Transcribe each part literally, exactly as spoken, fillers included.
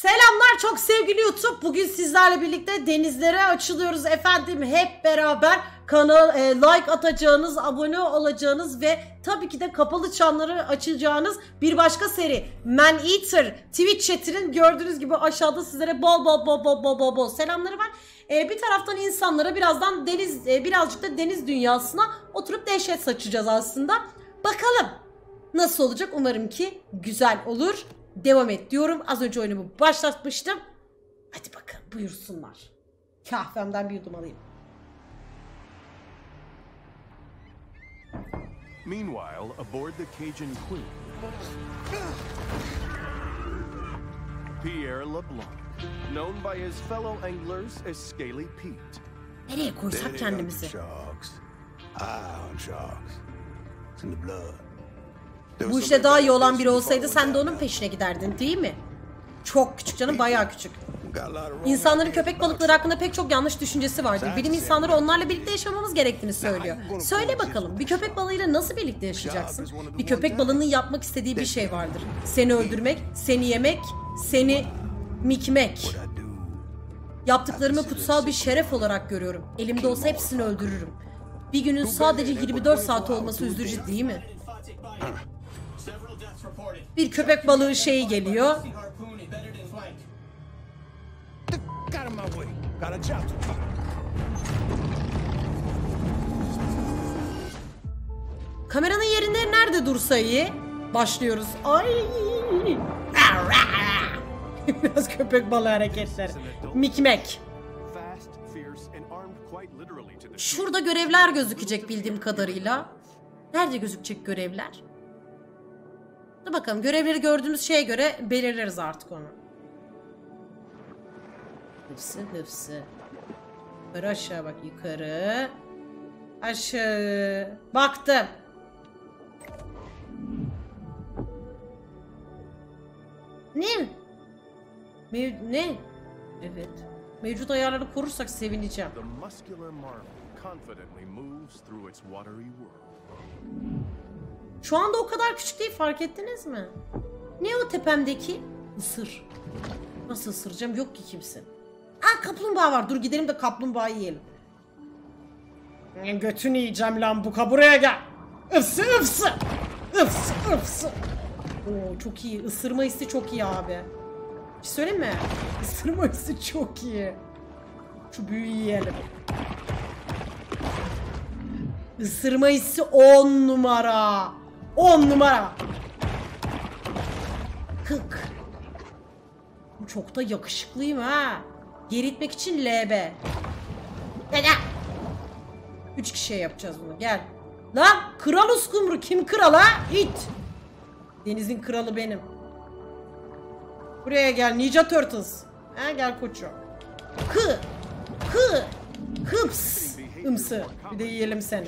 Selamlar çok sevgili YouTube. Bugün sizlerle birlikte denizlere açılıyoruz efendim. Hep beraber kanal e, like atacağınız, abone olacağınız ve tabii ki de kapalı çanları açacağınız bir başka seri. Man Eater Twitch chatinin gördüğünüz gibi aşağıda sizlere bol bol bol bol bol bol bol selamları var. E, bir taraftan insanlara birazdan deniz e, birazcık da deniz dünyasına oturup dehşet saçacağız aslında. Bakalım nasıl olacak? Umarım ki güzel olur. Devam et diyorum. Az önce oyunumu başlatmıştım. Hadi bakalım buyursunlar. Kahvemden bir yudum alayım. Meanwhile, aboard the Cajun Queen, Pierre LeBlanc, known by his fellow anglers as Scaly Pete. Nereye koysak kendimizi? Bu işte daha iyi olan biri olsaydı sen de onun peşine giderdin değil mi? Çok küçük canım, bayağı küçük. İnsanların köpek balıkları hakkında pek çok yanlış düşüncesi vardır. Bilim insanları onlarla birlikte yaşamamız gerektiğini söylüyor. Söyle bakalım, bir köpek balığıyla nasıl birlikte yaşayacaksın? Bir köpek balığının yapmak istediği bir şey vardır. Seni öldürmek, seni yemek, seni mikmek. Yaptıklarımı kutsal bir şeref olarak görüyorum. Elimde olsa hepsini öldürürüm. Bir günün sadece yirmi dört saat olması üzücü değil mi? Bir köpek balığı şeyi geliyor. Kameranın yerinde nerede dursa iyi? Başlıyoruz. Ay! Biraz köpek balığı hareketleri. Mikmek. Şurada görevler gözükecek bildiğim kadarıyla. Nerede gözükecek görevler? Dur bakalım, görevleri gördüğümüz şeye göre belirleriz artık onu. Hıfsı hıfsı. Yukarı aşağı bak, yukarı. Aşağı. Baktım. Ne? Mev ne? Evet. Mevcut ayarları korursak sevineceğim. Şu anda o kadar küçük değil, fark ettiniz mi? Ne o tepemdeki? Isır. Nasıl ısıracağım? Yok ki kimse. Aa, kaplumbağa var. Dur gidelim de kaplumbağa yiyelim. Götünü yiyeceğim lan buka, buraya gel. Ifsı ıfsı. Ifsı ıfsı. Oo, çok iyi. Isırma hissi çok iyi abi. Bir şey söyleyeyim mi? Isırma hissi çok iyi. Şu büyüğü yiyelim. Isırma hissi on numara. on numara. Kık. Çok da yakışıklıyım ha. Geri itmek için L B. Gel. Üç kişiye yapacağız bunu. Gel. Lan kral uskumru. Kim kral ha? İt. Denizin kralı benim. Buraya gel Ninja Turtles. Ha, gel koçum. Kı. Kı. Hıps. Imsı. Bir de yiyelim seni.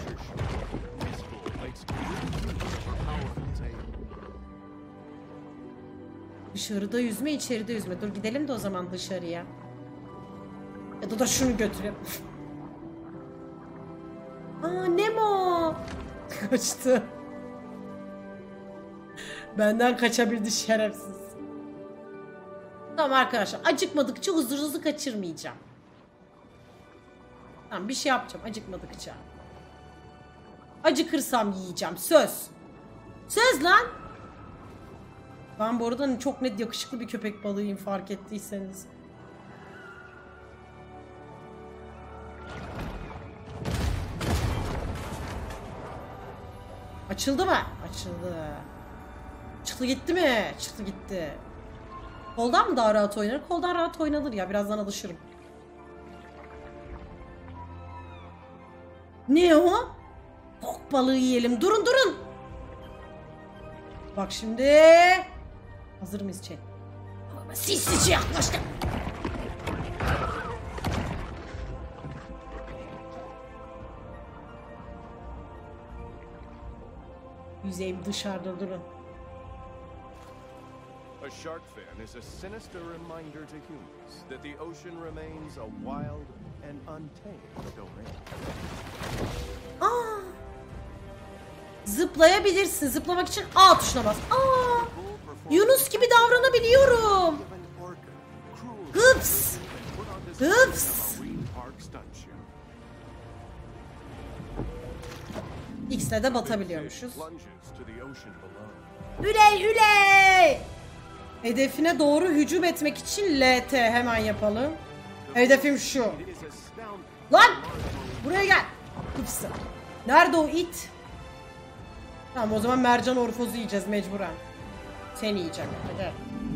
Dışarıda yüzme, içeride yüzme. Dur gidelim de o zaman dışarıya. Ya da da şunu götürelim. Aa, Nemo. Kaçtı. Benden kaçabildi şerefsiz. Tamam arkadaşlar, acıkmadıkça huzurunuzu kaçırmayacağım. Tamam, bir şey yapacağım acıkmadıkça. Acıkırsam yiyeceğim, söz. Söz lan. Ben bu arada çok net yakışıklı bir köpek balığıyım, fark ettiyseniz. Açıldı mı? Açıldı. Çıktı gitti mi? Çıktı gitti. Koldan mı daha rahat oynanır? Koldan rahat oynanır ya. Birazdan alışırım. Ne o? Fok balığı yiyelim. Durun durun. Bak şimdi. Hazır mıyız chat? Sessizce yaklaştık. Yüzeyim dışarıda, durun. A shark fin is a sinister reminder to humans that the ocean remains a wild and untamed domain. Aa! Zıplayabilirsin. Zıplamak için A tuşuna bas. Aa! Yunus gibi davranabiliyorum. Ups. Ups. X'le de batabiliyormuşuz. Hüley hüley. Hedefine doğru hücum etmek için L T hemen yapalım. Hedefim şu. Lan! Buraya gel. Ups. Nerede o it? Tamam o zaman mercan orfozu yiyeceğiz mecburen. Seni yiyeceğim. Hadi.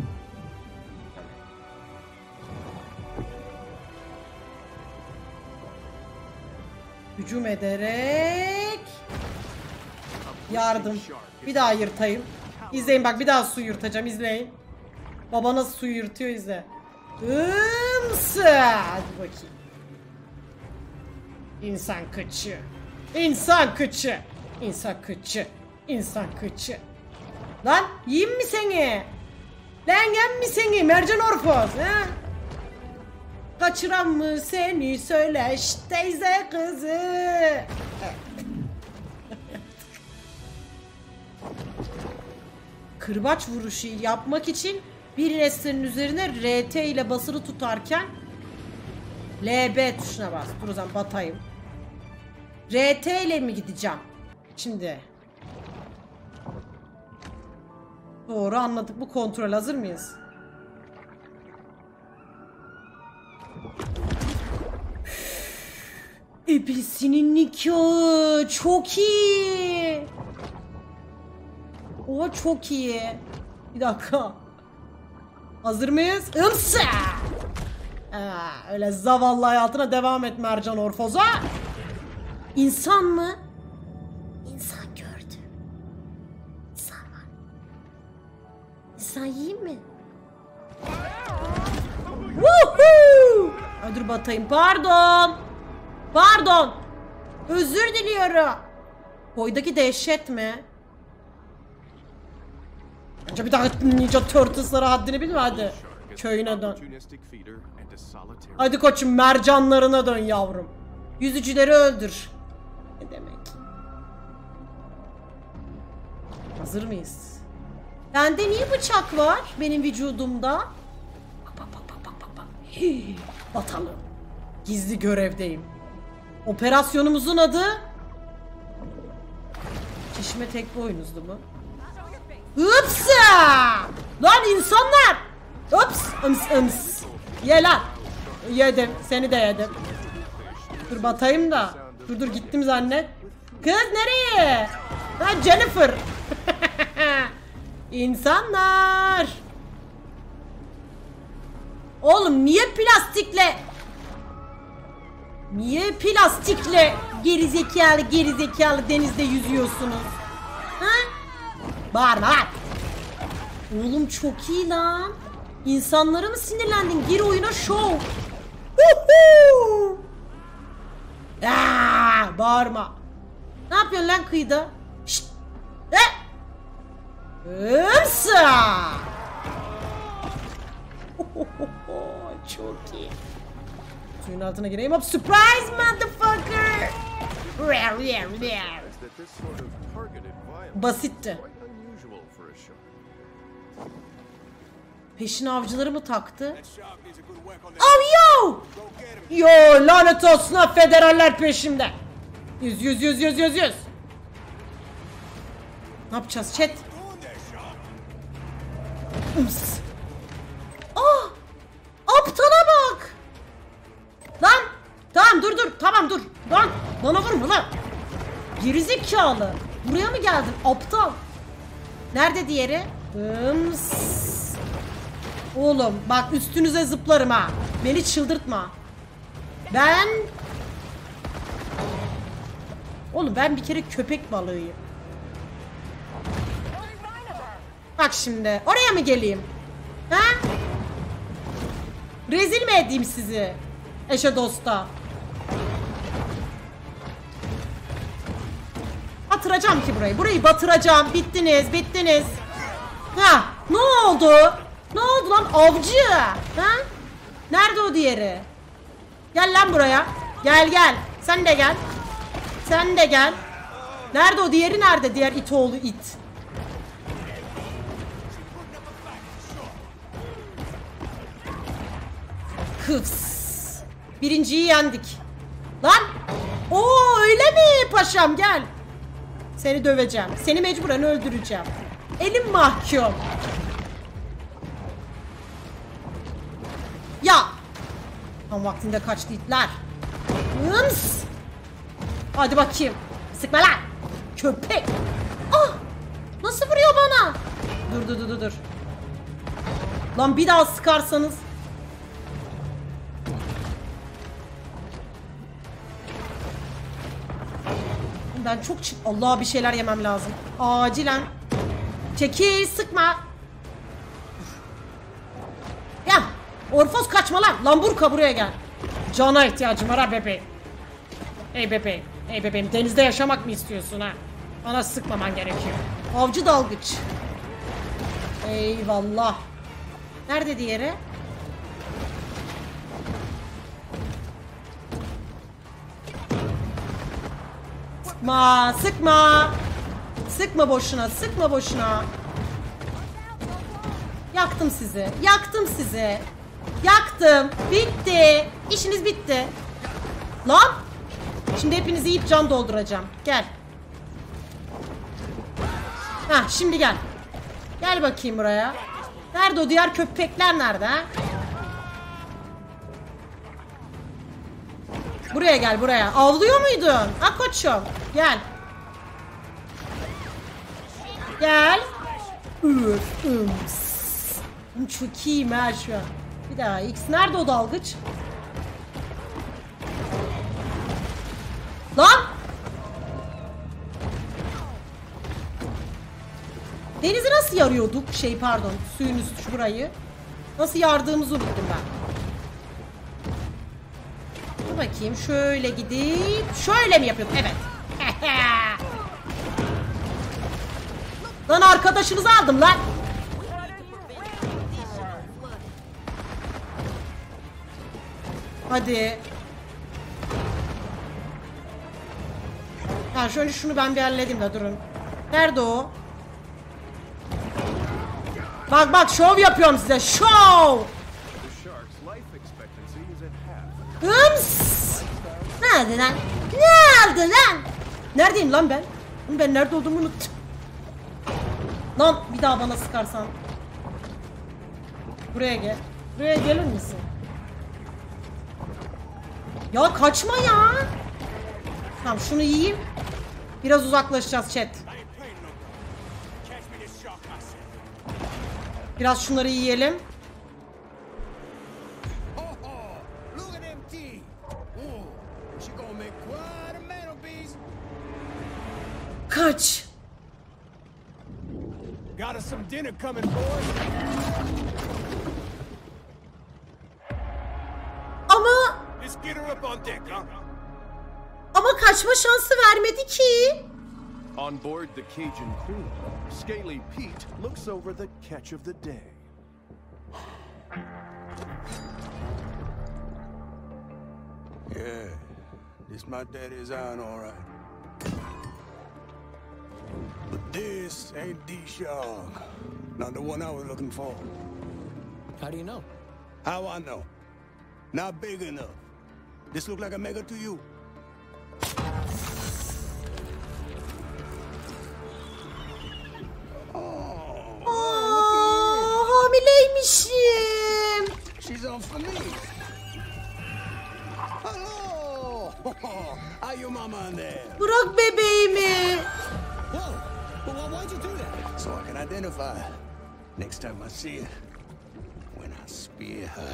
Hücum ederek yardım. Bir daha yırtayım. İzleyin bak bir daha su yırtacağım izleyin. Baba nasıl su yırtıyor izle. Imsı. Hadi bakayım. İnsan kıçı. İnsan kıçı. İnsan kıçı. İnsan kıçı. Lan yiyeyim mi seni? Lan yem mi seni? Mercan orfoz. Ha? Kaçıran mı seni söyle şşt teyze kızı. Kırbaç vuruşu yapmak için bir nesnenin üzerine R T ile basılı tutarken L B tuşuna bas. Dur o zaman batayım. R T ile mi gideceğim? Şimdi. Doğru anladık. Bu kontrol hazır mıyız? Ebesinin nikahı. Çok iyi. O çok iyi. Bir dakika. Hazır mıyız? Imsa. Aa, öyle zavallı hayatına devam et mercan orfoza. İnsan mı? İnsan gördü. İnsan var. İnsan yiyeyim mi? Woohoo! Ay dur batayım. Pardon. Pardon. Özür diliyorum. Boydaki dehşet mi? Önce bir daha Ninja Turtles'lara haddini bilme hadi. Köyüne dön. Hadi koçum mercanlarına dön yavrum. Yüzücüleri öldür. Ne demek? Hazır mıyız? Bende niye bıçak var benim vücudumda? Bak bak bak bak bak bak. Hii, batalım. Gizli görevdeyim. Operasyonumuzun adı Çeşme tek boynuzlu mu? Upsa! Lan insanlar! Ups! Ims ıms. Ye lan. Yedim. Seni de yedim. Dur batayım da. Dur dur gittim zannet. Kız nereye? Ha Jennifer. İnsanlar. Oğlum niye plastikle Niye plastikle gerizekalı gerizekalı denizde yüzüyorsunuz? Ha? Bağırma lan. Oğlum çok iyi lan. İnsanlara mı sinirlendin? Gir oyuna şov. Aa, bağırma. Ne yapıyorsun lan kıyıda? Şşt. E? Imsa. Çok iyi. Suyun altına gireyim. Hop surprise motherfucker. Basitti. Peşine avcıları mı taktı? Oh yo! Yo lanet olsun ha federaller peşimde. Yüz yüz yüz yüz yüz yüz. Ne yapacağız chat? Ups. Ah! Aptala bak! Lan! Tamam dur dur tamam dur. Lan! Bana vurma lan! Gerizekalı! Buraya mı geldin aptal? Nerede diğeri? Ims. Oğlum bak üstünüze zıplarım ha. Beni çıldırtma. Ben... Oğlum ben bir kere köpek balığıyım. Bak şimdi oraya mı geleyim? Ha? Rezil mi edeyim sizi? Eşe dosta. Batıracağım ki burayı. Burayı batıracağım. Bittiniz bittiniz. Ha, ne oldu? Ne oldu lan avcı? Ha? Nerede o diğeri? Gel lan buraya. Gel gel. Sen de gel. Sen de gel. Nerede o diğeri nerede? Diğer it oğlu it. Kıvs. Birinciyi yendik. Lan. Oo öyle mi paşam, gel. Seni döveceğim. Seni mecburen öldüreceğim. Elim mahkum. Ya. Tam vaktinde kaçtı itler. Hıms. Hadi bakayım. Sıkma lan. Köpek. Ah. Nasıl vuruyor bana? Dur dur dur dur. Lan bir daha sıkarsanız. Ben çok çık... Allah, bir şeyler yemem lazım. Acilen. Çekil, sıkma. Ya. Orfos kaçma lan. Lamburka buraya gel. Cana ihtiyacım var ha bebeğim. Ey bebeğim. Ey bebeğim. Denizde yaşamak mı istiyorsun ha? Bana sıkmaman gerekiyor. Avcı dalgıç. Eyvallah. Nerede diğeri? Sıkma, sıkma. Sıkma boşuna, sıkma boşuna. Yaktım sizi, yaktım sizi. Yaktım, bitti. İşiniz bitti. Lan. Şimdi hepinizi yiyip can dolduracağım. Gel. Hah, şimdi gel. Gel bakayım buraya. Nerede o diğer köpekler, nerede ha? Buraya gel, buraya. Avlıyor muydun? Ha koçum. Gel. Gel. Üf, üms. Çok iyiyim ha şu an. Bir daha X. Nerede o dalgıç? Lan! Denizi nasıl yarıyorduk? Şey pardon. Suyun üstü burayı. Nasıl yardığımızı unuttum ben. Dur bakayım. Şöyle gidip şöyle mi yapıyorduk? Evet. Lan arkadaşınızı aldım lan. Hadi. Ha şöyle şunu ben bir halledeyim de durun. Nerede o? Bak bak şov yapıyorum size. Şov. Hıms. Nerede lan? Nerede lan? Neredeyim lan ben? Ben nerede olduğumu unuttum. Lan bir daha bana sıkarsan. Buraya gel. Buraya gelir misin? Ya kaçma ya. Tamam şunu yiyeyim. Biraz uzaklaşacağız chat. Biraz şunları yiyelim. Kaç. Ama Ama kaçma şansı vermedi ki. On board the Cajun Queen, Scaly Pete looks over the catch of the day. Yeah, this my daddy's iron, all right. But this ain't D-Shark. Not the one I was looking for. How do you know? How I know? Not big enough. This look like a mega to you? Aa, hamileymişim. She's on for me. Hello. Are you mama in there? Bırak bebeğimi. Whoa. Well, why'd you do that? So I can identify her. Next time I see her. When I spear her.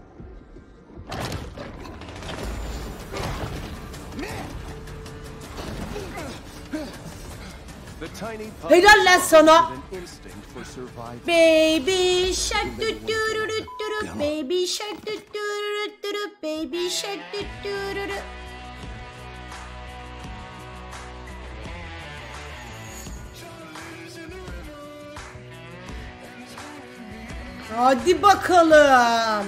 The tiny pup Helal lan sana. an instinct for survival. Baby shark doo doo doo doo doo. Baby shark doo doo doo doo doo. Baby shark doo doo doo doo. Hadi bakalım.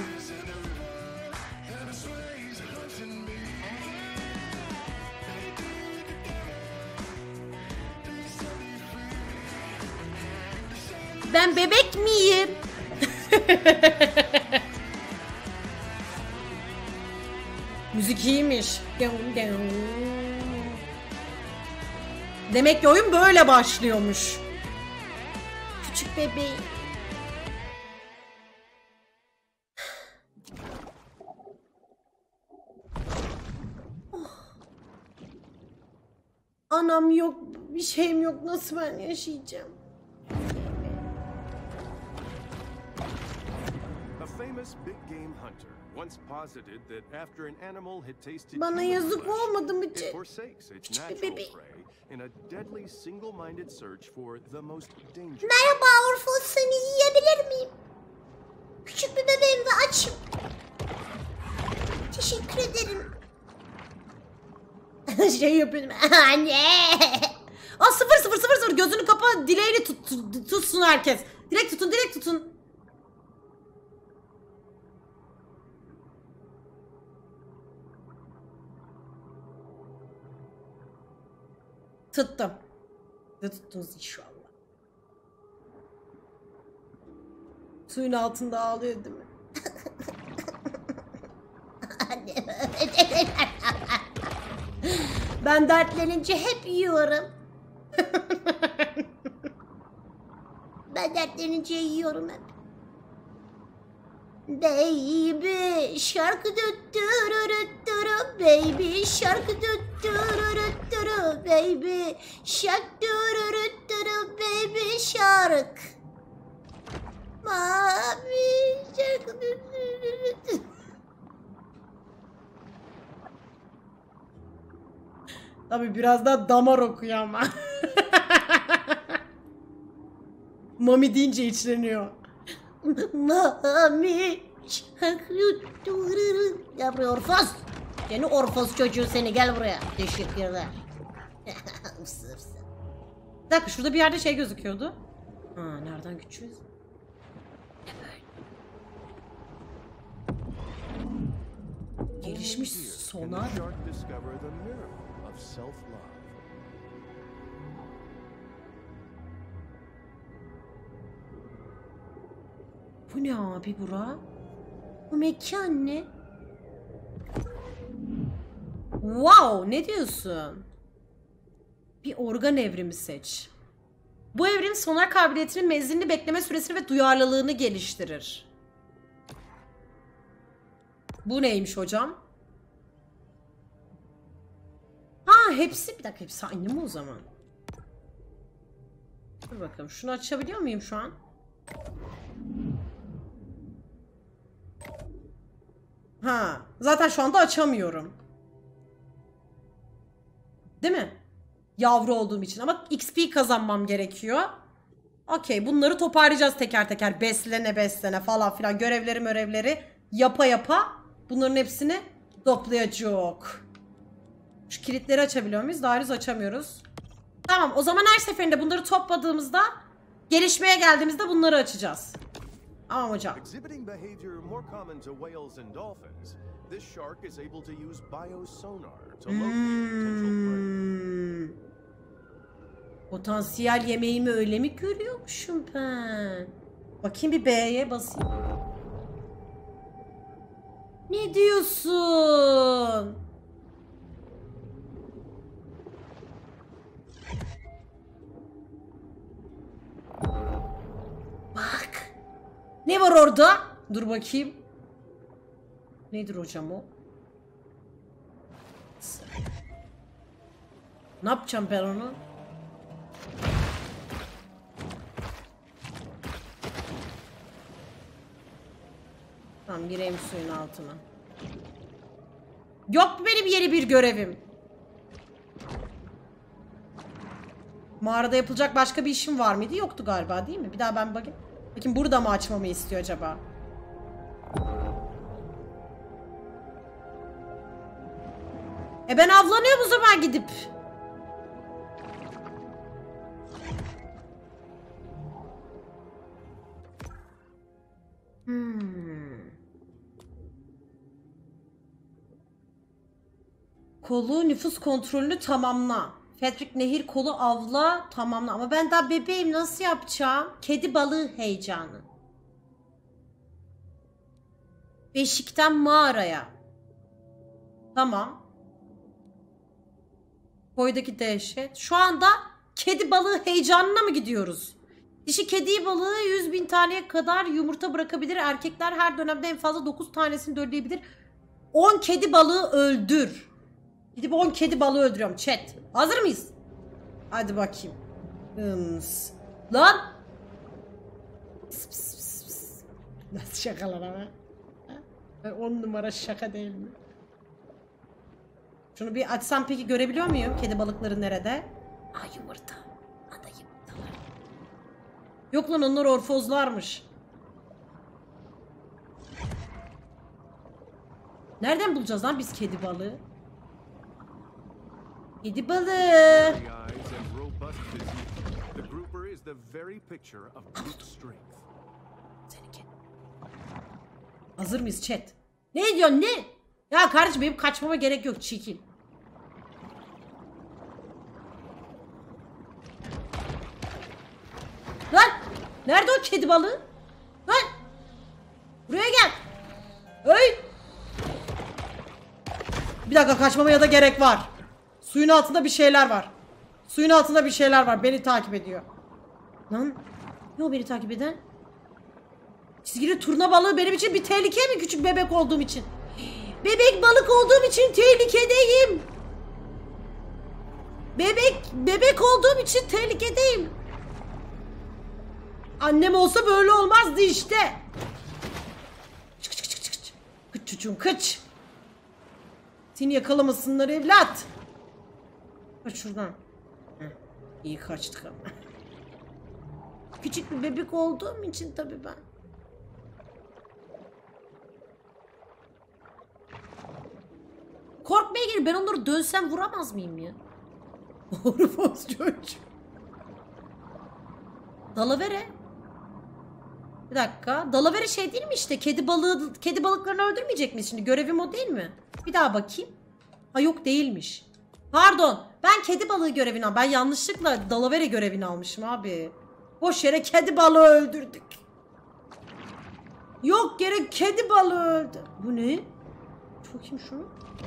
Ben bebek miyim? müzik iyiymiş. Demek ki oyun böyle başlıyormuş. Küçük bebeğim. Anam yok, bir şeyim yok. Nasıl ben yaşayacağım? A famous big game hunter once posited that after an animal had tasted Bana human yazık flesh, olmadı mı? it forsakes its Küçük bir natural bebek. prey in a deadly single-minded search for the most dangerous. Merhaba Orfos, seni yiyebilir miyim? Küçük bir bebeğim ve açım. Teşekkür ederim. Şey yapıyorum. Anne. Aa sıfır sıfır sıfır sıfır gözünü kapa, dileğini tut, tut, tutsun herkes. Direkt tutun, direkt tutun. Tuttum. Ne tuttunuz inşallah. Suyun altında ağlıyor değil mi? Ben dertlenince hep yiyorum. Ben dertlenince yiyorum hep. Baby şarkı döttürürüttürü, baby şarkı döttürürüttürü, baby şarkı döttürürüttürü, baby şarkı. Mami şarkı döttürürüttürü. Tabii biraz daha damar okuyor ama. Mami deyince içleniyor. Mami. Gel buraya Orfos. Seni Orfos çocuğu seni, gel buraya. Teşekkürler. Bir dakika, şurada bir yerde şey gözüküyordu. Ha, nereden geçiyoruz? Gelişmiş sonar. Bu ne abi bura? Bu mekan ne? Wow, ne diyorsun? Bir organ evrimi seç. Bu evrim sonar kabiliyetinin menzilini, bekleme süresini ve duyarlılığını geliştirir. Bu neymiş hocam? Ha hepsi, bir dakika, hepsi aynı mı o zaman? Dur bakalım, şunu açabiliyor muyum şu an? Ha, zaten şu anda açamıyorum. Değil mi? Yavru olduğum için ama X P kazanmam gerekiyor. Okey, bunları toparlayacağız teker teker. Beslene beslene falan filan, görevleri görevleri yapa yapa bunların hepsini toplayacak. Şu kilitleri açabiliyor muyuz? Daha henüz açamıyoruz. Tamam, o zaman her seferinde bunları topladığımızda, gelişmeye geldiğimizde bunları açacağız. Tamam hocam. Exhibiting behavior more common to whales and dolphins, this shark is able to use biosonar to locate potential prey. Potansiyel yemeğimi öyle mi görüyormuşum ben? Bakayım bir B'ye basayım. Ne diyorsun? Bak. Ne var orada? Dur bakayım. Nedir hocam o? Ne yapacağım ben onu? Tamam, gireyim suyun altına. Yok mu benim yeni bir görevim? Mağarada yapılacak başka bir işim var mıydı? Yoktu galiba, değil mi? Bir daha ben bakayım. Bakayım, burada mı açmamı istiyor acaba? E ben avlanıyorum o zaman gidip. Hmm. Kolu nüfus kontrolünü tamamla. Fetrik nehir kolu avla tamamla. Ama ben daha bebeğim, nasıl yapacağım? Kedi balığı heyecanı. Beşikten mağaraya. Tamam. Koydaki dehşet. Şu anda kedi balığı heyecanına mı gidiyoruz? Dişi kedi balığı yüz bin taneye kadar yumurta bırakabilir. Erkekler her dönemde en fazla dokuz tanesini dölleyebilir. on kedi balığı öldür. Gidip on kedi balığı öldürüyorum. Chat. Hazır mıyız? Hadi bakayım. Hıms. Lan. Pıs pıs pıs pıs. Nasıl şakalar ama? on numara şaka değil mi? Şunu bir açsam peki görebiliyor muyum? Kedi balıkları nerede? Aa yumurta. Ada yumurtalar. Yok lan onlar orfozlarmış. Nereden bulacağız lan biz kedi balığı? Kedi balığı. Hazır mıyız chat? Ne diyorsun ne? Ya kardeşim benim kaçmama gerek yok, çekil. Lan! Nerede o kedi balığı? Lan! Buraya gel. Hey! Bir dakika, kaçmamaya da gerek var. Suyun altında bir şeyler var. Suyun altında bir şeyler var. Beni takip ediyor. Lan! Ne o beni takip eden? Çizgili turna balığı benim için bir tehlike mi, küçük bebek olduğum için? Bebek balık olduğum için tehlikedeyim. Bebek bebek olduğum için tehlikedeyim. Annem olsa böyle olmazdı işte. Çık çık çık çık çık. Kıç çocuğum kıç. Seni yakalamasınlar evlat. Kaç şuradan. Heh, iyi kaçtık ama. Küçük bir bebek olduğum için tabii ben. Korkmaya gelin, ben onları dönsem vuramaz mıyım ya? Orfos çocuk. Dalavere. Bir dakika. Dalavere şey değil mi işte? Kedi balığı, kedi balıklarını öldürmeyecek miyiz şimdi? Görevim o değil mi? Bir daha bakayım. Ha yok değilmiş. Pardon. Ben kedi balığı görevini aldım. Ben yanlışlıkla dalavere görevini almışım abi. Boş yere kedi balığı öldürdük. Yok gerek kedi balığı öldü. Bu ne? Bakayım şunu.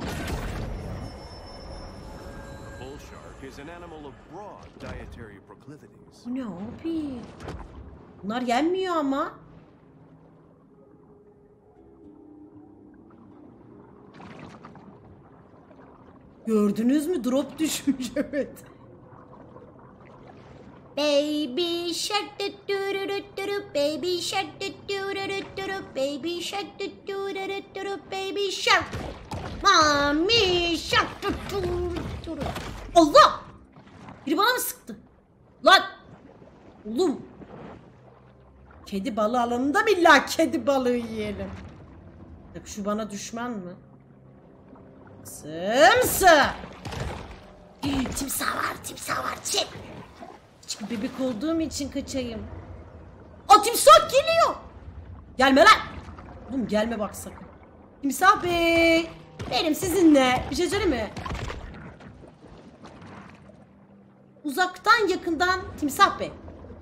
Bull shark is an animal of broad dietary proclivities. Bu ne abi? Bunlar yenmiyor ama. Gördünüz mü? Drop düşmüş evet. Baby shark do do do do do baby shark do do do do do baby shark do do do do baby shark. Mami shark do do do. Allah! Biri bana mı sıktı? Lan! Oğlum. Kedi balığı alanında billah kedi balığı yiyelim. Bak şu bana düşman mı? Sımsı. Timsah var, timsah var. Çek. Küçük bebek olduğum için kaçayım. Aa timsah geliyor. Gelme lan. Oğlum gelme bak sakın. Timsah bey. Benim sizinle. Bir şey söyleyeyim mi? Uzaktan yakından timsah bey.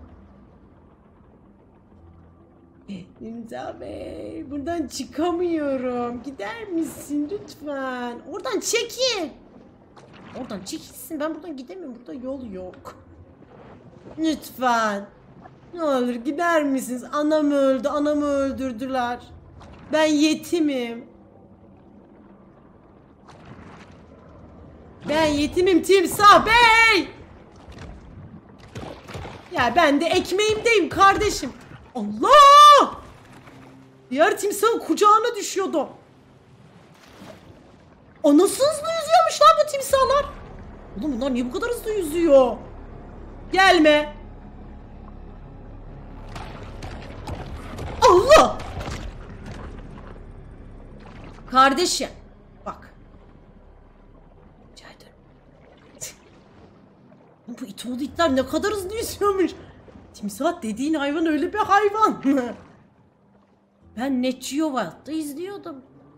Timsah bey. Buradan çıkamıyorum. Gider misin lütfen? Oradan çekil. Oradan çekilsin. Ben buradan gidemiyorum. Burada yol yok. Lütfen. Ne olur gider misiniz? Anam öldü. Anamı öldürdüler. Ben yetimim. Ben yetimim timsah bey. Ya ben de ekmeğimdeyim kardeşim. Allah! Diğer timsahın kucağına düşüyordu. O nasıl hızlı yüzüyormuş lan bu timsahlar? Oğlum bunlar niye bu kadar hızlı yüzüyor? Gelme. Allah! Kardeşim. Bak. Rica ederim. Bu it oğlu itler ne kadar hızlı yüzüyormuş. Timsah dediğin hayvan öyle bir hayvan mı? Ben Netçiyova'da izliyordum.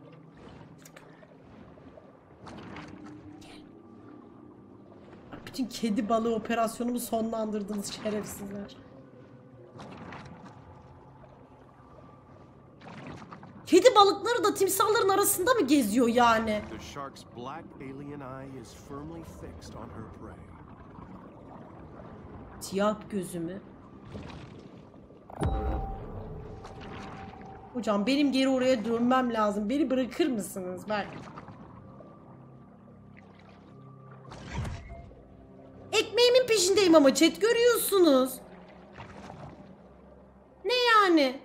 Bütün kedi balığı operasyonumu sonlandırdınız şerefsizler. Kedi balıkları da timsahların arasında mı geziyor yani? The shark's black alien eye is firmly fixed on her prey. Siyah gözümü. Hocam benim geri oraya dönmem lazım. Beni bırakır mısınız? Ben. Ekmeğimin peşindeyim ama chat, görüyorsunuz. Ne yani?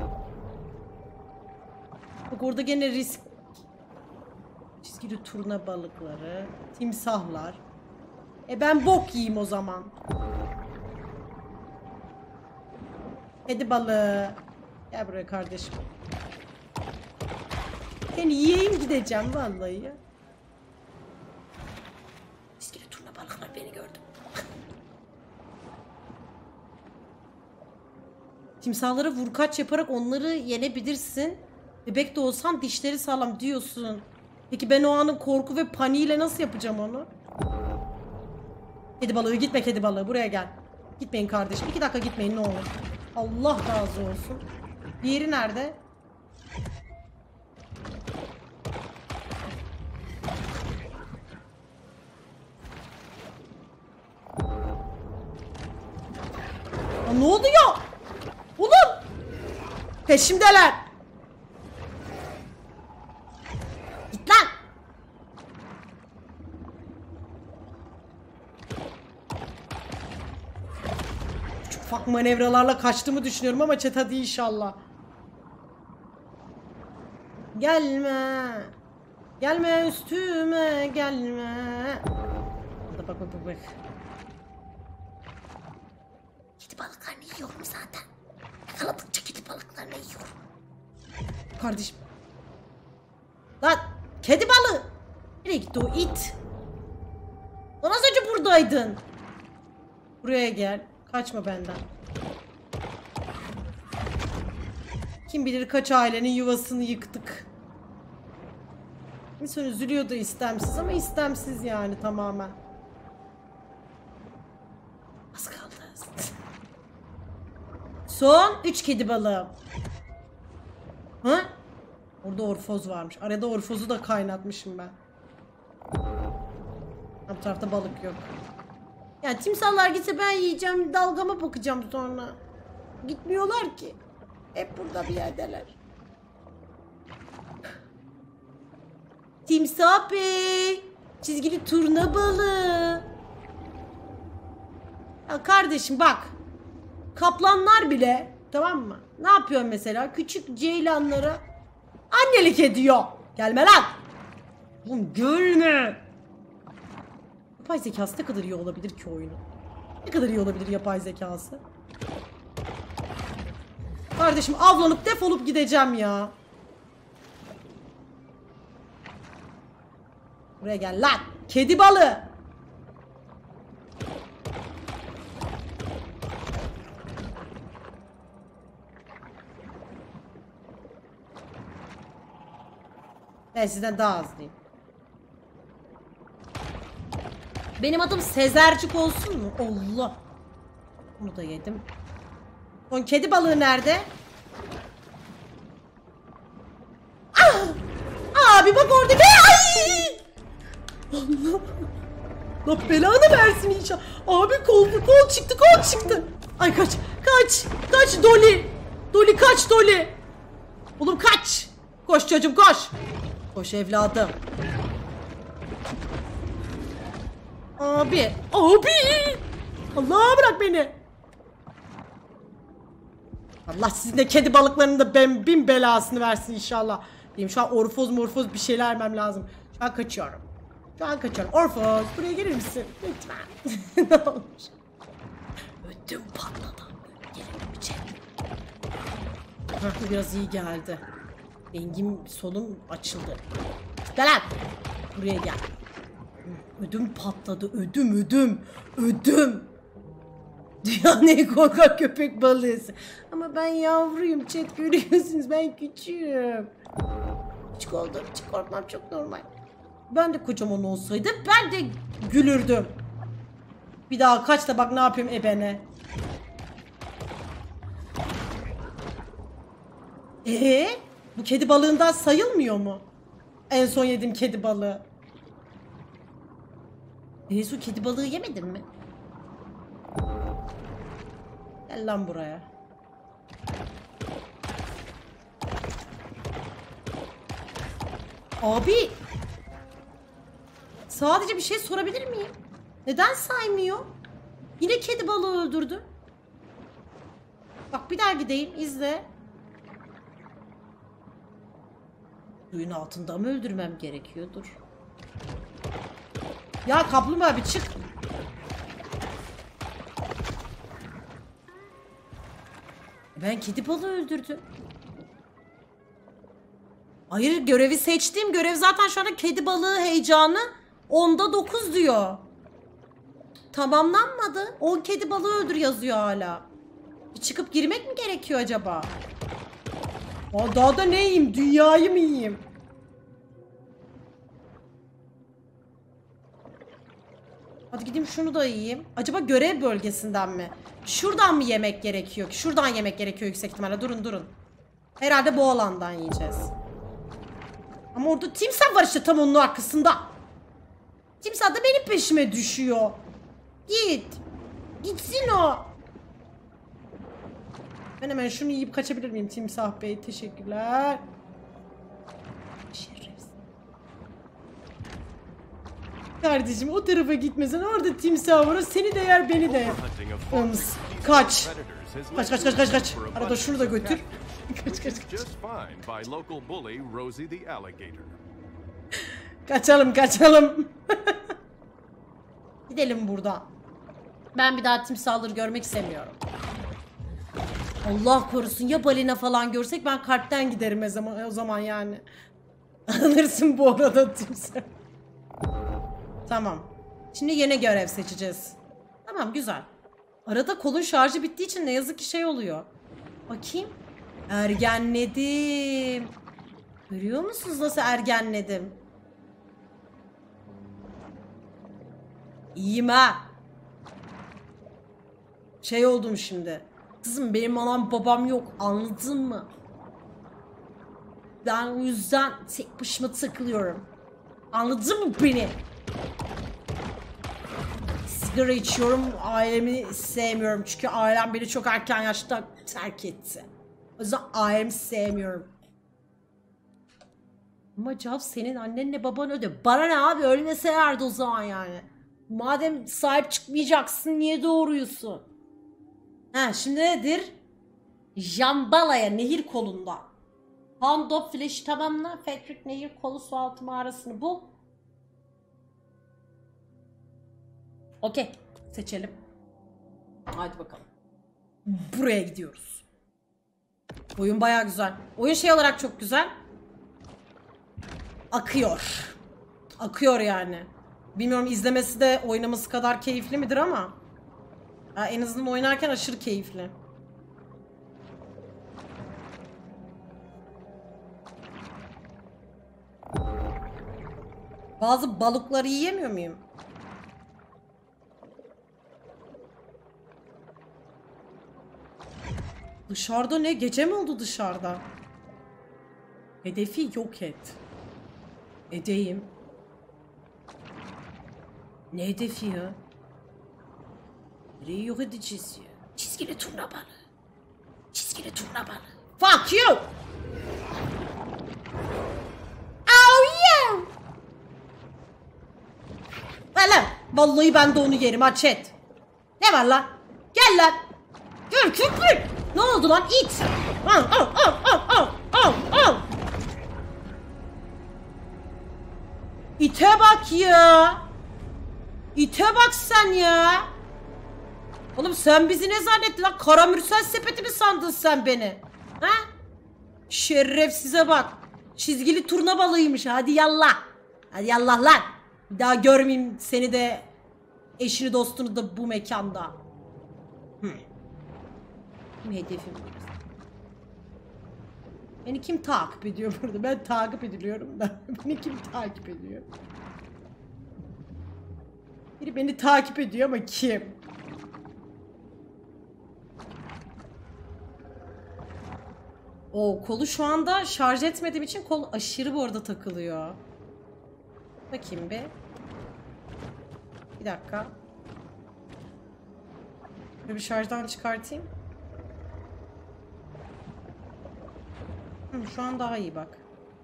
Bak orada gene risk. Çizgili turna balıkları, timsahlar. E ben bok yiyeyim o zaman. Kedi balığı. Gel buraya kardeşim. Seni yiyeyim gideceğim vallahi ya. Çizgili turna balıklar beni gördü. Timsahlara vurkaç yaparak onları yenebilirsin. Bebek de olsan dişleri sağlam diyorsun. Peki ben o anın korku ve paniğiyle nasıl yapacağım onu? Kedi balığı gitme, kedi balığı buraya gel. Gitmeyin kardeşim. İki dakika gitmeyin ne olur. Allah razı olsun. Diğeri nerede? Ya ne oluyor? Oğlum! Peşimdeler. Git lan! Çok ufak manevralarla kaçtığımı düşünüyorum ama chat hadi inşallah. Gelme. Gelme üstüme gelme. Bak bak bak bak. Kedi balıklarını yiyorum zaten. Yakaladıkça kedi balıklarını yiyorum. Kardeşim. Lan kedi balığı. Nereye gitti o it? O az önce buradaydın. Buraya gel. Kaçma benden. Kim bilir kaç ailenin yuvasını yıktık. İnsan üzülüyordu istemsiz ama istemsiz yani tamamen. Az kaldı. Son üç kedi balığı. Ha? Orada orfoz varmış. Arada orfozu da kaynatmışım ben. Bu tarafta balık yok. Ya timsahlar gitse ben yiyeceğim, dalgama bakacağım sonra. Gitmiyorlar ki. Hep burada bir yerdeler. Timsah bey. Çizgili turna balığı. Ya kardeşim bak. Kaplanlar bile, tamam mı? Ne yapıyor mesela? Küçük ceylanlara annelik ediyor. Gelme lan. Oğlum gelme. Yapay zekası ne kadar iyi olabilir ki oyunu? Ne kadar iyi olabilir yapay zekası? Kardeşim avlanıp defolup gideceğim ya. Buraya gel lan. Kedi balığı. Ben sizden daha azlıyım. Benim adım Sezercik olsun mu? Allah. Bunu da yedim. Son kedi balığı nerede? Ah! Abi bak orada. Ay! Allah. Allah belanı versin inşallah. Abi kol, kol çıktı, kol çıktı. Ay kaç, kaç, kaç Dolly. Dolly kaç Dolly. Oğlum kaç. Koş çocuğum koş. Koş evladım. Abi. Abi. Allah bırak beni. Allah sizin de kedi balıklarının da ben bin belasını versin inşallah. Benim şu an orfoz morfoz bir şeyler vermem lazım. Şu an kaçıyorum. Şu an kaçıyorum. Orfoz buraya gelir misin? Lütfen. Ne olur. Ödüm patladı. Gelir mi çek? Hah, biraz iyi geldi. Rengim solum açıldı. Gel lan. Buraya gel. Ödüm patladı. Ödüm ödüm. Ödüm. Dünyanın en korkak köpek balığı. Ama ben yavruyum. Chat görüyorsunuz. Ben küçüğüm. Küçük olduğum için korkmam çok normal. Ben de kocaman olsaydı ben de gülürdüm. Bir daha kaç da bak ne yapıyorum ebene. Eee? Bu kedi balığından sayılmıyor mu? En son yediğim kedi balığı. Enesu kedi balığı yemedin mi? Gel lan buraya. Abi. Sadece bir şey sorabilir miyim? Neden saymıyor? Yine kedi balığı öldürdü. Bak bir daha gideyim, izle. Suyun altında mı öldürmem gerekiyordur? Ya kaplumbağa bir çık. Ben kedi balığı öldürdüm. Hayır, görevi seçtiğim görev zaten şu anda kedi balığı heyecanı onda dokuz diyor. Tamamlanmadı. on kedi balığı öldür yazıyor hala. Bir çıkıp girmek mi gerekiyor acaba? Aa, daha da ne yiyeyim? Dünyayı mı yiyeyim? Hadi gideyim şunu da yiyeyim. Acaba görev bölgesinden mi? Şuradan mı yemek gerekiyor? Şuradan yemek gerekiyor yüksek ihtimalle. Durun durun. Herhalde bu alandan yiyeceğiz. Ama orada timsah var işte tam onun arkasında. Timsah da benim peşime düşüyor. Git. Gitsin o. Ben hemen şunu yiyip kaçabilir miyim Timsah Bey? Teşekkürler. Şerefsiz. Kardeşim o tarafa gitmesen orada timsah var. Seni de yer beni de yer. Öms. Kaç. Kaç kaç kaç kaç kaç. Arada şunu da götür. Kaç kaç kaç. Kaçalım kaçalım. Gidelim buradan. Ben bir daha timsahları görmek istemiyorum. Allah korusun ya balina falan görsek ben kalpten giderim o zaman, o zaman yani. Alırsın bu arada timsah. Tamam. Şimdi yeni görev seçeceğiz. Tamam güzel. Arada kolun şarjı bittiği için ne yazık ki şey oluyor. Bakayım. Ergenledim. Görüyor musunuz nasıl ergenledim? İyiyim ha. Şey oldum şimdi. Kızım benim anam babam yok, anladın mı? Ben o yüzden tek başıma takılıyorum. Anladın mı beni? Sigara içiyorum, ailemi sevmiyorum. Çünkü ailem beni çok erken yaşta terk etti. O yüzden ailemi sevmiyorum. Ama Cav senin annenle baban öde. Bana ne abi, ölmeselerdi o zaman yani. Madem sahip çıkmayacaksın niye doğuruyorsun? Ha şimdi nedir? Jambalaya nehir kolunda. Handop flash tamamla. Fetrik nehir kolu su altı mağarasını bul. Okey. Seçelim. Hadi bakalım. Buraya gidiyoruz. Oyun baya güzel. Oyun şey olarak çok güzel. Akıyor. Akıyor yani. Bilmiyorum izlemesi de oynaması kadar keyifli midir ama. Ya en azından oynarken aşırı keyifli. Bazı balıkları yiyemiyor muyum? Dışarıda ne? Gece mi oldu dışarıda? Hedefi yok et. Edeyim. Ne hedefi ya? Nereyi yok edeceğiz ya? Çizgili turna balığı. Çizgili turna balığı. Fuck you! Oh yeah! Ver lan. Vallahi ben de onu yerim ha chat. Ne var lan? Gel lan. Gel köpük. Ne oldu lan it? Al al al al al al al. İte bak ya. İte bak sen ya. Oğlum sen bizi ne zannettin lan? Karamürsel sepeti mi sandın sen beni? Ha? Şerefsize bak. Çizgili turna balığıymış. Hadi yallah. Hadi yallah lan. Bir daha görmeyeyim seni de eşini dostunu da bu mekanda. Hmm. Hedefim. Beni kim takip ediyor burada? Ben takip ediliyorum da. Beni kim takip ediyor? Biri beni takip ediyor ama kim? O kolu şu anda şarj etmediğim için kol aşırı bu arada takılıyor. Bakayım bir. Bir dakika. Böyle bir şarjdan çıkartayım. Hı, şu an daha iyi bak.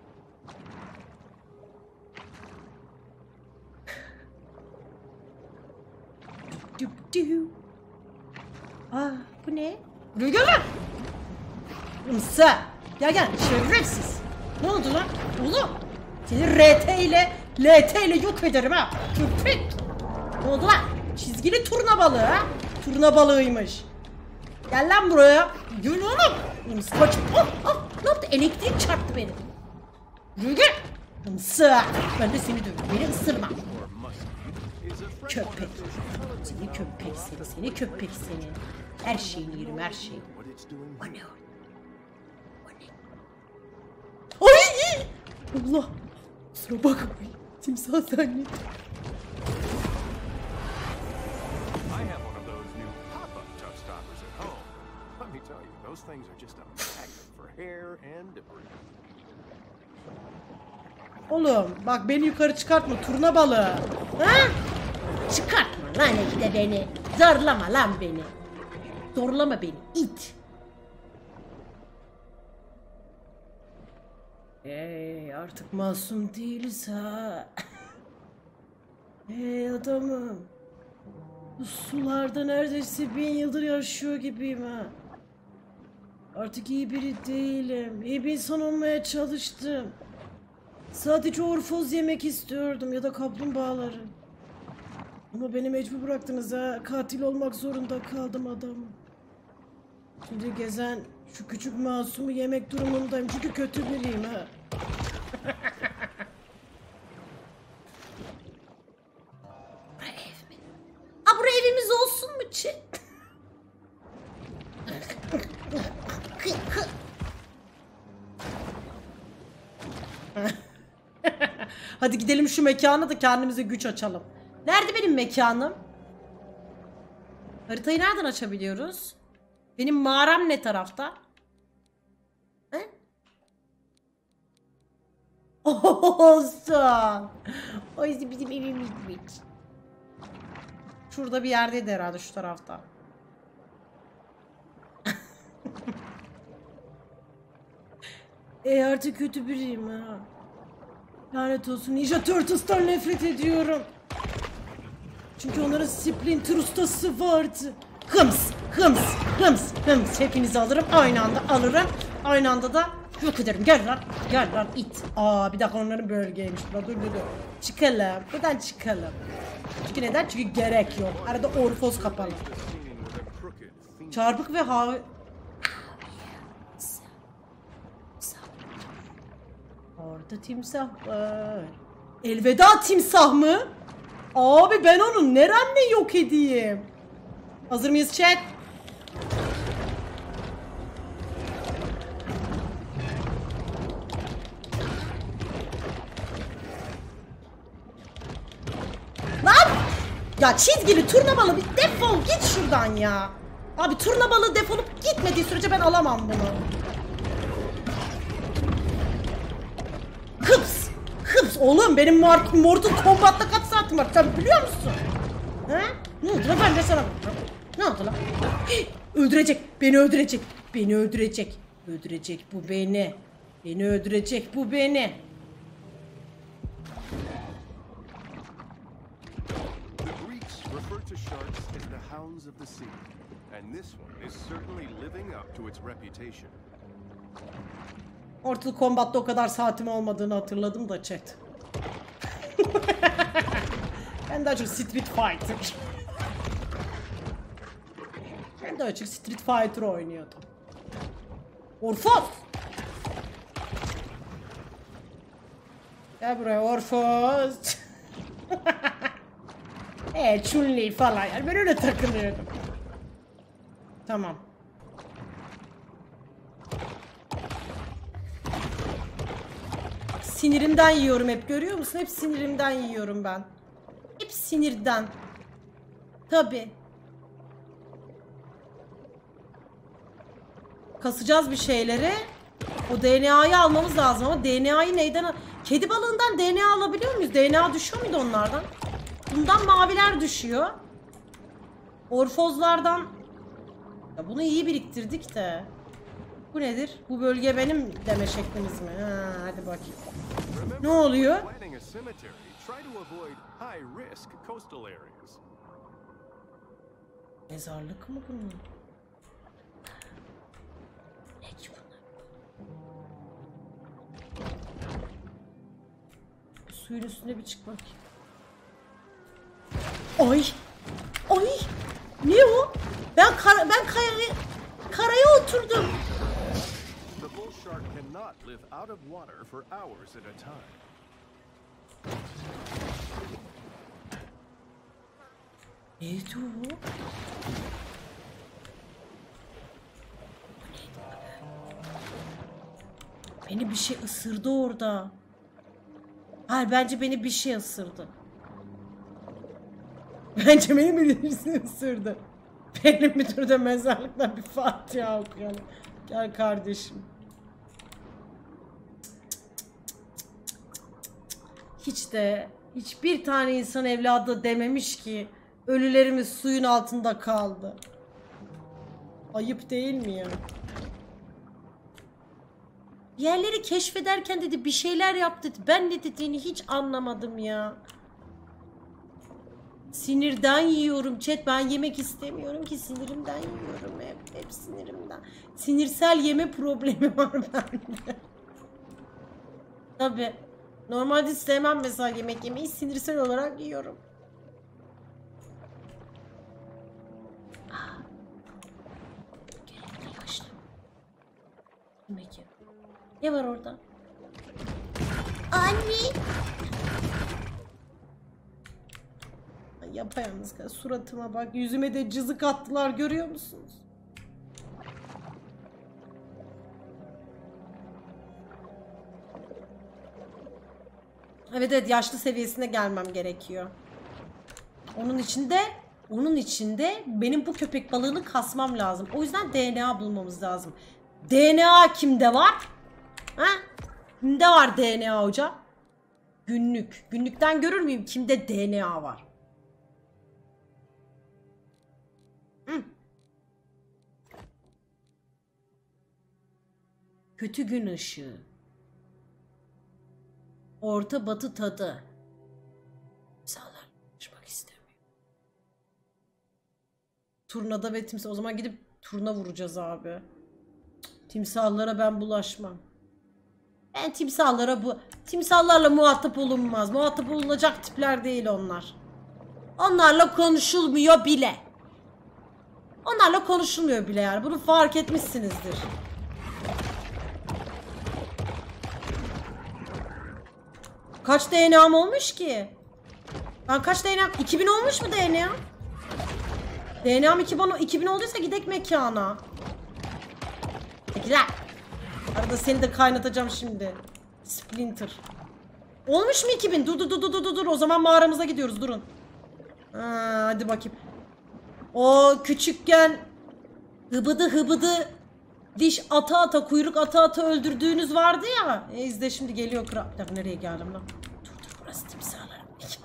Aa, bu ne? Buraya gel lan! Mısa! Gel gel, şerefsiz! Ne oldu lan? Oğlum! Seni R T ile, L T ile yok ederim ha! Köpek! Ne oldu lan? Çizgili turna balığı ha? Turna balığıymış. Gel lan buraya. Gel oğlum. Mısa kaç. Oh, oh, ne yaptı? Elektrik çarptı beni. Buraya gel. Mısa! Ben de seni dövüyorum. Beni ısırma. Köpek. Seni köpek seni, seni köpek seni. Her şeyini yerim, her şeyi. O ne o? O ne? Ay! Allah! Kusura bakmayın. Timsah zannet. Oğlum bak beni yukarı çıkartma turna balığı. Ha? Çıkartma lan işte beni. Zorlama lan beni. Zorlama beni it. Hey artık masum değiliz ha. Hey adamım. Bu sularda neredeyse bin yıldır yaşıyor gibiyim ha. Artık iyi biri değilim. İyi bir insan olmaya çalıştım. Sadece orfoz yemek istiyordum ya da kaplumbağaları. Ama beni mecbur bıraktınız ha. Katil olmak zorunda kaldım adamım. Şimdi gezen şu küçük masumu yemek durumundayım çünkü kötü biriyim ha. Bura ev mi? Aa bura evimiz olsun mu Çin? Hadi gidelim şu mekana da kendimize güç açalım. Nerede benim mekanım? Haritayı nereden açabiliyoruz? Benim mağaram ne tarafta? He? Olsun. O yüzden bizim evimizmiş. Şurada bir yerdeydi herhalde şu tarafta. E artık kötü biriyim ha. Lanet olsun Ninja Turtles'tan nefret ediyorum. Çünkü onların Splinter ustası vardı. Hıms, hıms, hıms, hıms. Hepinizi alırım, aynı anda alırım. Aynı anda da yok ederim. Gel lan, gel lan it. Aa bir dakika onların bölgeymiş. Dur dur dur. Çıkalım, buradan çıkalım. Çünkü neden? Çünkü gerek yok. Arada orfoz kapalı. Çarpık ve ha... Orada timsah var. Elveda timsah mı? Abi ben onu neremle yok edeyim? Hazır mıyız chat? Lan! Ya çizgili turna balığı bir defol git şuradan ya. Abi turna balığı defolup gitmediği sürece ben alamam bunu. Hıps! Hıps! Oğlum benim Mortal Kombat'ta kaç saatim var sen biliyor musun? He? Ne oldu lan ben de sana... Ne oldu lan? Öldürecek! Beni öldürecek! Beni öldürecek! Öldürecek bu beni! Beni öldürecek bu beni! The Greeks refer to sharks as the hounds of the sea, and this one is certainly living up to its reputation. Mortal Kombat'ta o kadar saatim olmadığını hatırladım da chat. Ben daha çok Street Fighter. Ben daha çok Street Fighter oynuyordum. Orfoz! Gel buraya Orfoz. Evet Chun-Li falan yani ben öyle takılıyordum. Tamam. Sinirimden yiyorum hep görüyor musun? Hep sinirimden yiyorum ben. Hep sinirden. Tabi. Kasacağız bir şeyleri. O D N A'yı almamız lazım ama D N A'yı neyden al... Kedi balığından D N A alabiliyor muyuz? D N A düşüyor muydu onlardan? Bundan maviler düşüyor. Orfozlardan... Ya bunu iyi biriktirdik de. Bu nedir? Bu bölge benim deme şeklimiz mi? Ha, hadi bakayım. Ne oluyor? Mezarlık mı bunun? Ne ki bunlar? Suyun üstüne bir çık bakayım. Ay! Ay! Ne o? Ben kar ben kayaya karaya oturdum. The bull shark cannot live out of water for hours at a time. Neydi o? Beni bir şey ısırdı orada. Hayır, bence beni bir şey ısırdı. Bence beni birisi ısırdı. Benim bir türde mezarlıktan bir Fatiha okuyalım. Gel kardeşim. Hiç de hiçbir tane insan evladı dememiş ki ölülerimiz suyun altında kaldı. Ayıp değil mi ya? Bir yerleri keşfederken dedi bir şeyler yaptı. Ben ne dediğini hiç anlamadım ya. Sinirden yiyorum chat. Ben yemek istemiyorum ki, sinirimden yiyorum hep. Hep sinirimden. Sinirsel yeme problemi var bende. Tabii. Normalde sevmem mesela yemek yemeyi. Sinirsel olarak yiyorum. Ah. Gel başla. Yemek ye. Ne var orada? Anne. Yapayalnız kadar suratıma bak, yüzüme de cızık attılar, görüyor musunuz? Evet evet, yaşlı seviyesine gelmem gerekiyor. Onun için de onun için de benim bu köpek balığını kasmam lazım. O yüzden D N A bulmamız lazım. D N A kimde var? Ha? Kimde var D N A hocam? Günlük. Günlükten görür müyüm kimde D N A var? Hı. Kötü gün ışığı. Orta batı tadı. İnsanlar konuşmak istemiyor. Turnada ve timsah. O zaman gidip turna vuracağız abi. Timsahlara ben bulaşmam. Ben timsahlara bu timsahlarla muhatap olunmaz. Muhatap olunacak tipler değil onlar. Onlarla konuşulmuyor bile. Onlarla konuşulmuyor bile yani. Bunu fark etmişsinizdir. Kaç D N A'm olmuş ki? Ben kaç D N A? iki bin olmuş mu D N A? D N A'm iki bin olduysa gidek mekana. Güzel. Arada seni de kaynatacağım şimdi. Splinter. Olmuş mu iki bin? Dur dur dur dur dur dur. O zaman mağaramıza gidiyoruz. Durun. Ha, hadi bakayım. O küçükken hıbıdı hıbıdı diş ata ata, kuyruk ata ata öldürdüğünüz vardı ya. E izle şimdi geliyor kral. Bir dakika, nereye geldim lan? Dur dur, burası timsahlar.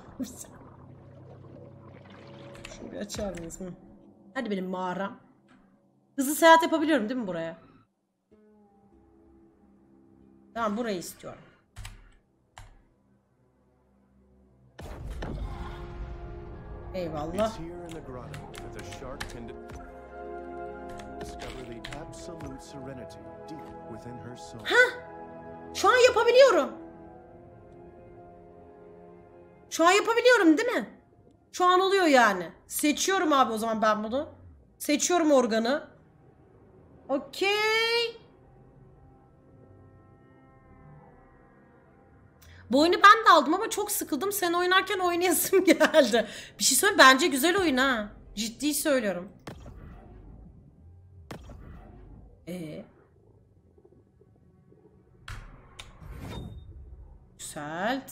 Şunu bir açar mıyız? Hı. Hadi benim mağaram. Hızlı seyahat yapabiliyorum değil mi buraya? Tamam, burayı istiyorum. Eyvallah. Hah! Şu an yapabiliyorum. Şu an yapabiliyorum değil mi? Şu an oluyor yani. Seçiyorum abi o zaman ben bunu. Seçiyorum organı. Okey. Bu oyunu ben de aldım ama çok sıkıldım. Sen oynarken oynayasım geldi. Bir şey söyleyeyim, bence güzel oyun ha. Ciddi söylüyorum. Ee. Yükselt.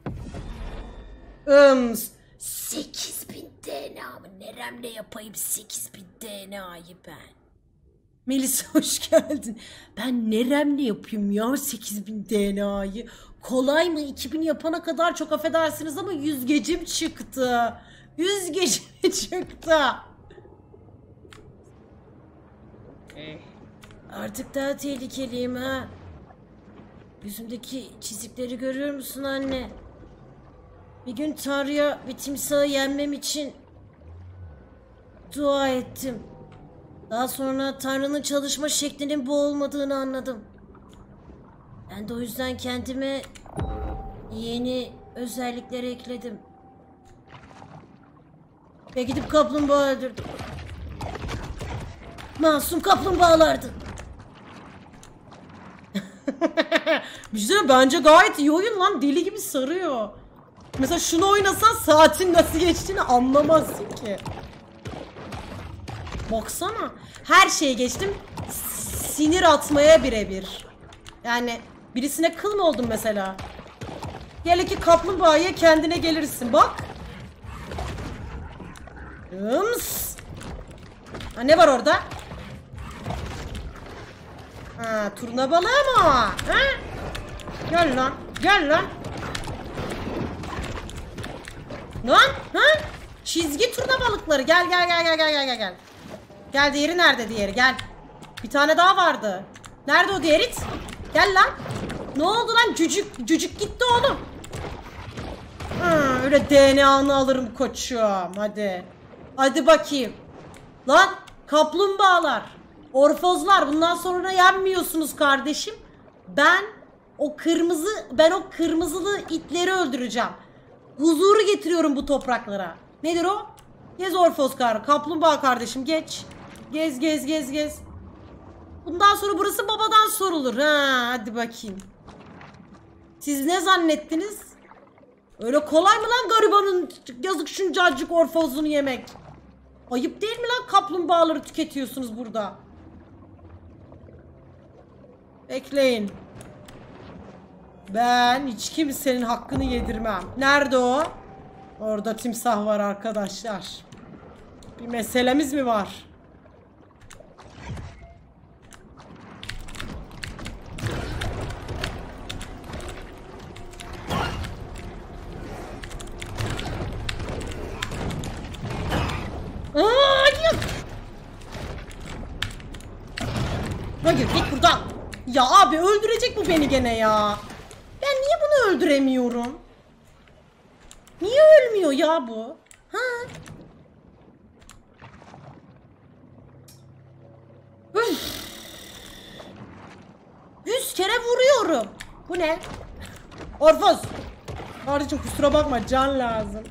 Ims. sekiz bin D N A mı? Neremle yapayım sekiz bin D N A'yı ben? Melisa hoş geldin. Ben neremle yapayım ya sekiz bin D N A'yı? Kolay mı? iki bin yapana kadar çok affedersiniz ama yüzgecim çıktı. Yüzgecim çıktı. Eh. Artık daha tehlikeliyim ha. Yüzümdeki çizikleri görüyor musun anne? Bir gün Tanrı'ya bir timsahı yenmem için dua ettim. Daha sonra Tanrı'nın çalışma şeklinin bu olmadığını anladım. Ben de o yüzden kendime yeni özellikler ekledim. Ve gidip kaplumbağa öldürdüm. Masum kaplumbağalardı. Bir şey söyleyeyim, bence gayet iyi oyun lan, deli gibi sarıyor. Mesela şunu oynasan saatin nasıl geçtiğini anlamazsın ki. Baksana. Her şeye geçtim. Sinir atmaya birebir. Yani birisine kıl mı oldun mesela? Gel ki kaplumbağaya kendine gelirsin. Bak. Hıms. Ha, ne var orada? Ha, turna balığı mı? Ha? Gel lan. Gel lan. Lan? Ha? Çizgi turna balıkları. Gel gel gel gel gel gel gel. Gel, diğeri nerede diğeri? Gel. Bir tane daha vardı. Nerede o diğeri? Gel lan. Ne oldu lan? Cücük cücük gitti oğlum. Hmm, öyle D N A'nı alırım koçum. Hadi. Hadi bakayım. Lan kaplumbağalar. Orfozlar, bundan sonra yenmiyorsunuz kardeşim. Ben o kırmızı ben o kırmızılı itleri öldüreceğim. Huzuru getiriyorum bu topraklara. Nedir o? Gez orfoz kar. Kaplumbağa kardeşim geç. Gez gez gez gez. Bundan sonra burası babadan sorulur. Ha, hadi bakayım. Siz ne zannettiniz? Öyle kolay mı lan garibanın yazık şuncacık orfozunu yemek? Ayıp değil mi lan, kaplumbağaları tüketiyorsunuz burada? Bekleyin. Ben hiç kimsenin hakkını yedirmem. Nerede o? Orada timsah var arkadaşlar. Bir meselemiz mi var? Hayır. Hayır, git buradan. Ya abi öldürecek bu beni gene ya. Ben niye bunu öldüremiyorum? Niye ölmüyor ya bu? Ha? Üf. Yüz kere vuruyorum. Bu ne? Orfoz. Kardeşim kusura bakma, can lazım.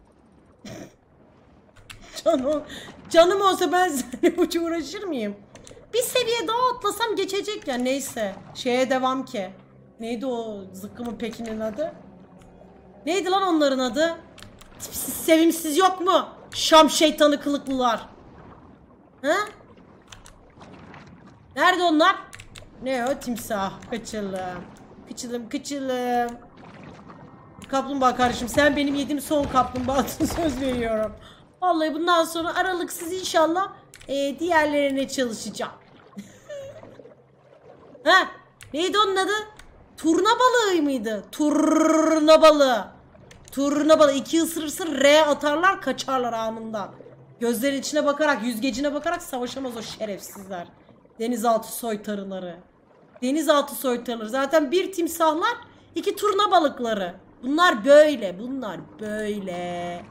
Canım, canım olsa ben seninle hiç uğraşır mıyım? Bir seviye daha atlasam geçecek ya, neyse. Şeye devam ki. Neydi o zıkkımın pekinin adı? Neydi lan onların adı? Tipsiz sevimsiz yok mu? Şam şeytanı kılıklılar. Ha? Nerede onlar? Ne o? Timsah. Kıçılım. Kıçılım kıçılım. Kaplumbağa kardeşim, sen benim yediğim son kaplumbağasın, söz veriyorum. Vallahi bundan sonra aralıksız inşallah e, diğerlerine çalışacağım. Ha? Neydi onun adı? Turna balığı mıydı? Turna balığı. Turna balığı. İki ısırırsa R atarlar, kaçarlar anında. Gözlerin içine bakarak, yüzgecine bakarak savaşamaz o şerefsizler. Denizaltı soytarıları. Denizaltı soytarıları. Zaten bir timsahlar, iki turna balıkları. Bunlar böyle. Bunlar böyle.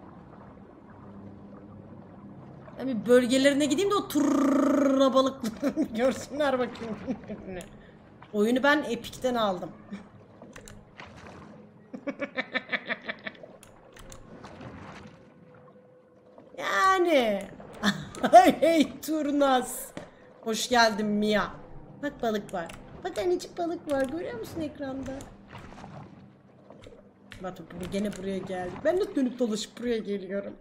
Ben bir bölgelerine gideyim de o turna balıklarını görsünler bakayım. Oyunu ben Epic'ten aldım. Yani. Hey turnaz. Hoş geldin Mia. Bak balık var. Bak annecik balık var. Görüyor musun ekranda? Bak gene buraya geldik. Ben de dönüp dolaşıp buraya geliyorum.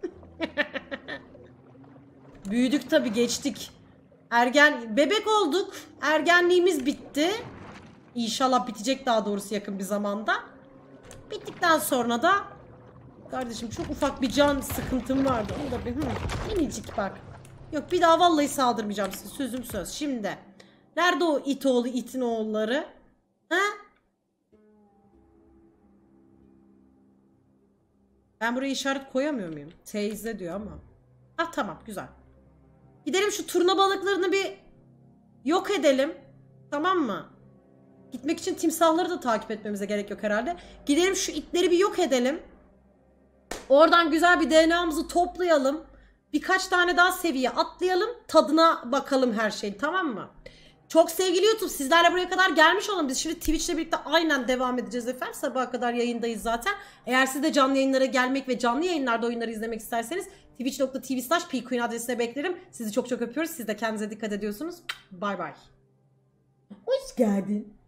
Büyüdük tabi, geçtik. Ergen, bebek olduk. Ergenliğimiz bitti. İnşallah bitecek, daha doğrusu yakın bir zamanda. Bittikten sonra da kardeşim çok ufak bir can sıkıntım vardı. Onu da bir hı, minicik bak. Yok bir daha vallahi saldırmayacağım size. Sözüm söz. Şimdi. Nerede o it oğlu itin oğulları? Ha? Ben buraya işaret koyamıyor muyum? Teyze diyor ama. Ha tamam güzel. Gidelim şu turna balıklarını bir yok edelim. Tamam mı? Gitmek için timsahları da takip etmemize gerek yok herhalde. Gidelim şu itleri bir yok edelim. Oradan güzel bir D N A'mızı toplayalım. Birkaç tane daha seviye atlayalım. Tadına bakalım her şeyin, tamam mı? Çok sevgili YouTube, sizlerle buraya kadar gelmiş olalım. Biz şimdi Twitch'le birlikte aynen devam edeceğiz efendim. Sabaha kadar yayındayız zaten. Eğer siz de canlı yayınlara gelmek ve canlı yayınlarda oyunları izlemek isterseniz twitch nokta tv slash pqueen adresine beklerim. Sizi çok çok öpüyoruz. Siz de kendinize dikkat ediyorsunuz. Bay bay. Hoş geldin.